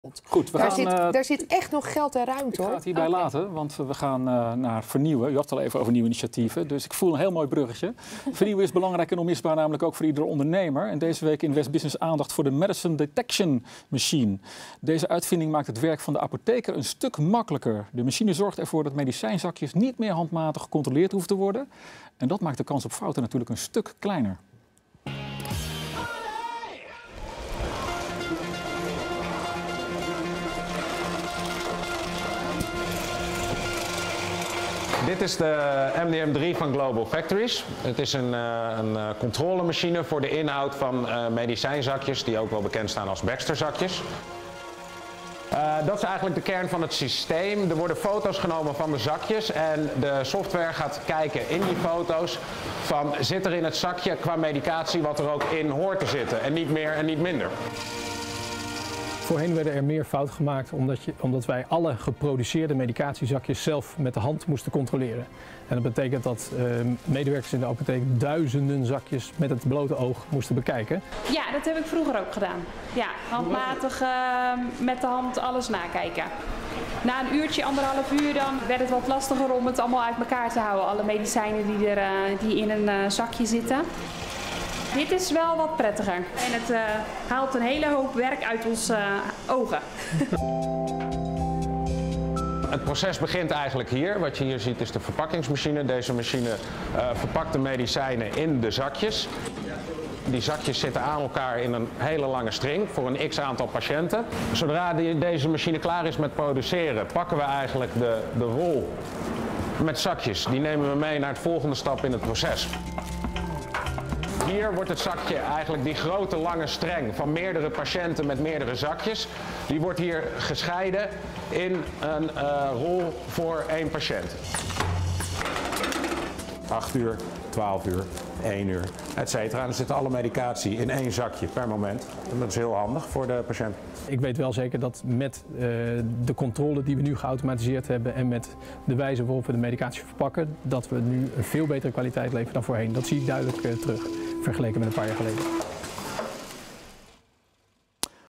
Goed, daar zit echt nog geld en ruimte, hoor. Ik ga het hierbij laten, want we gaan naar vernieuwen. U had het al even over nieuwe initiatieven, dus ik voel een heel mooi bruggetje. Vernieuwen is belangrijk en onmisbaar, namelijk ook voor iedere ondernemer. En deze week in West Business aandacht voor de Medicine Detection Machine. Deze uitvinding maakt het werk van de apotheker een stuk makkelijker. De machine zorgt ervoor dat medicijnzakjes niet meer handmatig gecontroleerd hoeven te worden. En dat maakt de kans op fouten natuurlijk een stuk kleiner. Dit is de MDM3 van Global Factories. Het is een controlemachine voor de inhoud van medicijnzakjes, die ook wel bekend staan als Baxter-zakjes. Dat is eigenlijk de kern van het systeem. Er worden foto's genomen van de zakjes en de software gaat kijken in die foto's van zit er in het zakje qua medicatie wat er ook in hoort te zitten en niet meer en niet minder. Voorheen werden er meer fouten gemaakt omdat wij alle geproduceerde medicatiezakjes zelf met de hand moesten controleren. En dat betekent dat medewerkers in de apotheek duizenden zakjes met het blote oog moesten bekijken. Ja, dat heb ik vroeger ook gedaan. Ja, handmatig met de hand alles nakijken. Na een uurtje, 1,5 uur, dan werd het wat lastiger om het allemaal uit elkaar te houden. Alle medicijnen die in een zakje zitten. Dit is wel wat prettiger en het haalt een hele hoop werk uit onze ogen. Het proces begint eigenlijk hier. Wat je hier ziet is de verpakkingsmachine. Deze machine verpakt de medicijnen in de zakjes. Die zakjes zitten aan elkaar in een hele lange string voor een x-aantal patiënten. Zodra deze machine klaar is met produceren, pakken we eigenlijk de rol met zakjes. Die nemen we mee naar het volgende stap in het proces. Hier wordt het zakje, eigenlijk die grote lange streng van meerdere patiënten met meerdere zakjes, die wordt hier gescheiden in een rol voor 1 patiënt. 8 uur, 12 uur, 1 uur, etc. En er zit alle medicatie in 1 zakje per moment. En dat is heel handig voor de patiënt. Ik weet wel zeker dat met de controle die we nu geautomatiseerd hebben en met de wijze waarop we de medicatie verpakken, dat we nu een veel betere kwaliteit leveren dan voorheen. Dat zie ik duidelijk terug, vergeleken met een paar jaar geleden.